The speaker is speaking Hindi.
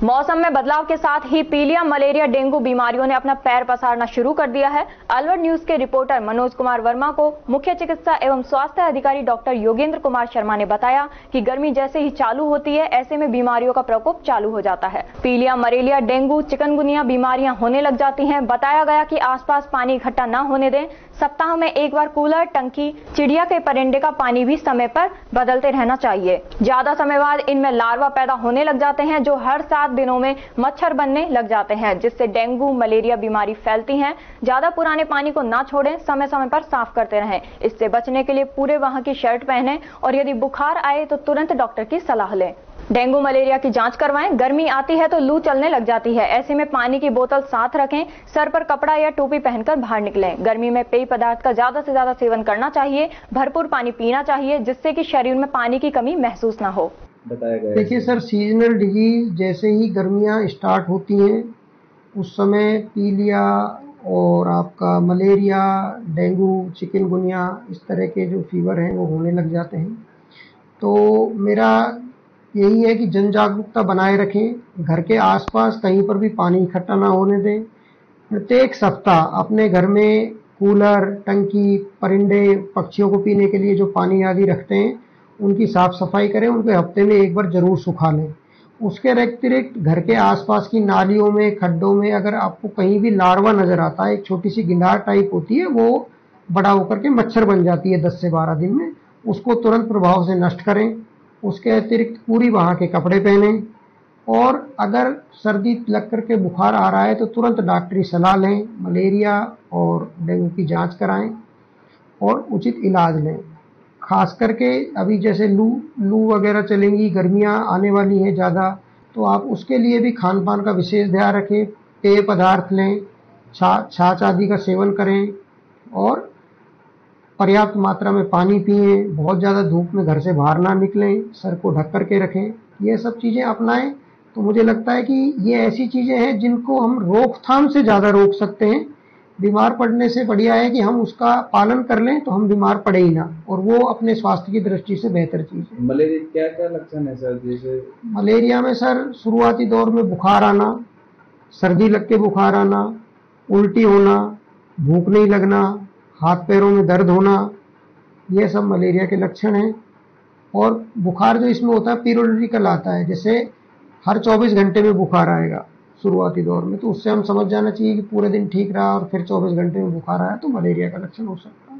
मौसम में बदलाव के साथ ही पीलिया, मलेरिया, डेंगू बीमारियों ने अपना पैर पसारना शुरू कर दिया है। अलवर न्यूज के रिपोर्टर मनोज कुमार वर्मा को मुख्य चिकित्सा एवं स्वास्थ्य अधिकारी डॉक्टर योगेंद्र कुमार शर्मा ने बताया कि गर्मी जैसे ही चालू होती है, ऐसे में बीमारियों का प्रकोप चालू हो जाता है। पीलिया, मलेरिया, डेंगू, चिकनगुनिया बीमारियां होने लग जाती हैं। बताया गया कि आसपास पानी इकट्ठा न होने दें। सप्ताह में एक बार कूलर, टंकी, चिड़िया के परिंदे का पानी भी समय पर बदलते रहना चाहिए। ज्यादा समय बाद इनमें लार्वा पैदा होने लग जाते हैं, जो हर 7 दिनों में मच्छर बनने लग जाते हैं, जिससे डेंगू, मलेरिया बीमारी फैलती है। ज्यादा पुराने पानी को ना छोड़ें, समय समय पर साफ करते रहें। इससे बचने के लिए पूरे वहाँ की शर्ट पहनें और यदि बुखार आए तो तुरंत डॉक्टर की सलाह लें। डेंगू, मलेरिया की जांच करवाएं। गर्मी आती है तो लू चलने लग जाती है, ऐसे में पानी की बोतल साथ रखें। सर पर कपड़ा या टोपी पहनकर बाहर निकलें। गर्मी में पेय पदार्थ का ज्यादा से ज्यादा सेवन करना चाहिए। भरपूर पानी पीना चाहिए, जिससे कि शरीर में पानी की कमी महसूस ना हो। बताया गया है। देखिए सर, सीजनल डिजीज जैसे ही गर्मियां स्टार्ट होती हैं उस समय पीलिया और आपका मलेरिया, डेंगू, चिकनगुनिया इस तरह के जो फीवर हैं वो होने लग जाते हैं। तो मेरा यही है कि जन जागरूकता बनाए रखें। घर के आसपास कहीं पर भी पानी इकट्ठा ना होने दें। प्रत्येक सप्ताह अपने घर में कूलर, टंकी, परिंदे, पक्षियों को पीने के लिए जो पानी आदि रखते हैं उनकी साफ सफाई करें। उनको हफ्ते में एक बार जरूर सुखा लें। उसके अतिरिक्त घर के आसपास की नालियों में, खड्डों में अगर आपको कहीं भी लार्वा नजर आता है, एक छोटी सी गिंडार टाइप होती है, वो बड़ा होकर के मच्छर बन जाती है 10 से 12 दिन में, उसको तुरंत प्रभाव से नष्ट करें। उसके अतिरिक्त पूरी वहाँ के कपड़े पहनें और अगर सर्दी लग करके बुखार आ रहा है तो तुरंत डॉक्टरी सलाह लें। मलेरिया और डेंगू की जांच कराएं और उचित इलाज लें। खास करके अभी जैसे लू वगैरह चलेंगी, गर्मियां आने वाली हैं ज़्यादा, तो आप उसके लिए भी खान पान का विशेष ध्यान रखें। पेय पदार्थ लें, छाछ आदि का सेवन करें और पर्याप्त मात्रा में पानी पिएं। बहुत ज़्यादा धूप में घर से बाहर ना निकलें। सर को ढक करके रखें। ये सब चीज़ें अपनाएं तो मुझे लगता है कि ये ऐसी चीज़ें हैं जिनको हम रोकथाम से ज़्यादा रोक सकते हैं। बीमार पड़ने से बढ़िया है कि हम उसका पालन कर लें तो हम बीमार पड़े ही ना, और वो अपने स्वास्थ्य की दृष्टि से बेहतर चीज़ है। मलेरिया क्या क्या लक्षण है सर? जैसे मलेरिया में सर शुरुआती दौर में बुखार आना, सर्दी लग के बुखार आना, उल्टी होना, भूख नहीं लगना, हाथ पैरों में दर्द होना, ये सब मलेरिया के लक्षण हैं। और बुखार जो इसमें होता है पीरियोडिकल आता है, जैसे हर 24 घंटे में बुखार आएगा शुरुआती दौर में, तो उससे हम समझ जाना चाहिए कि पूरे दिन ठीक रहा और फिर 24 घंटे में बुखार आया तो मलेरिया का लक्षण हो सकता है।